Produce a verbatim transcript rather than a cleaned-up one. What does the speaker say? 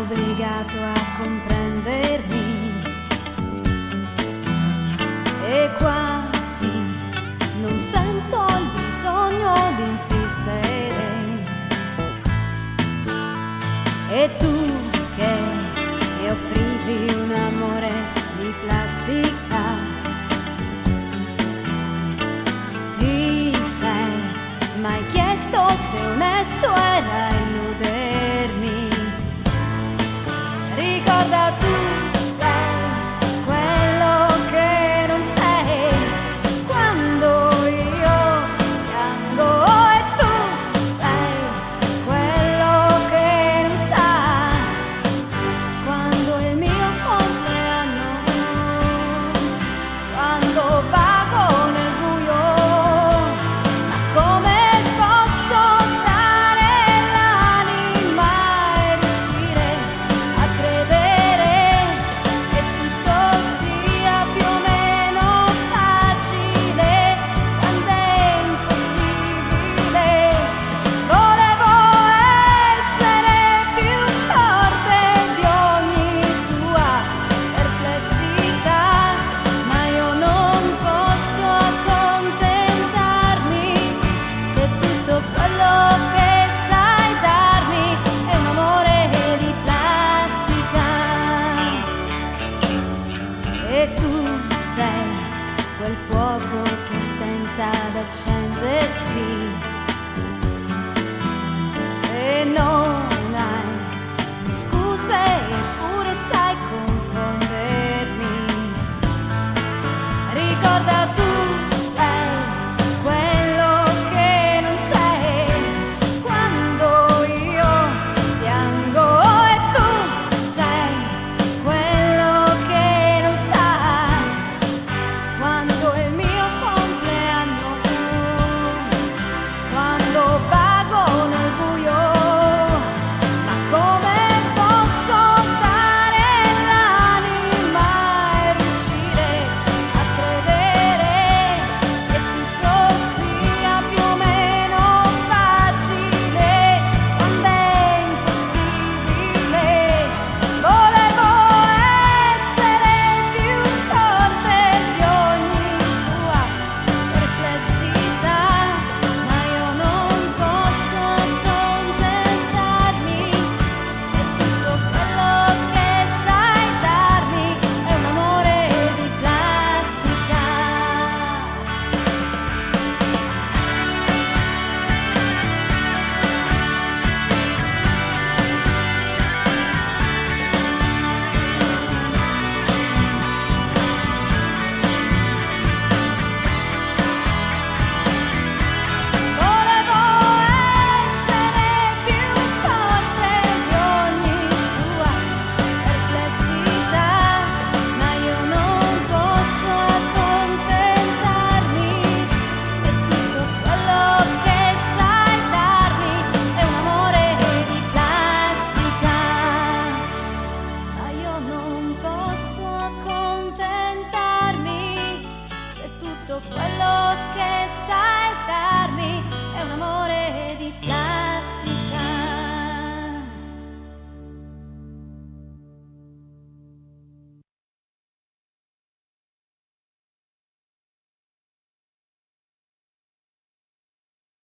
obbligato a comprendermi e quasi non sento il bisogno di insistere. E tu che mi offrivi un amore di plastica, ti sei mai chiesto se onesto era illudermi? Ricorda, tu sei quello che non sei quando io piango, e tu sei quello che non sa quando è il mio compleanno, quando vago nel buio. Ma come posso dare l'anima e riuscire a credere che tutto sia più o meno facile quando è impossibile? Volevo essere più forte di ogni tua perplessità, ma io non posso accontentarmi se tutto quello che sai darmi è un amore di plastica. E tu sei quel fuoco che stenta ad accendersi e non hai più scuse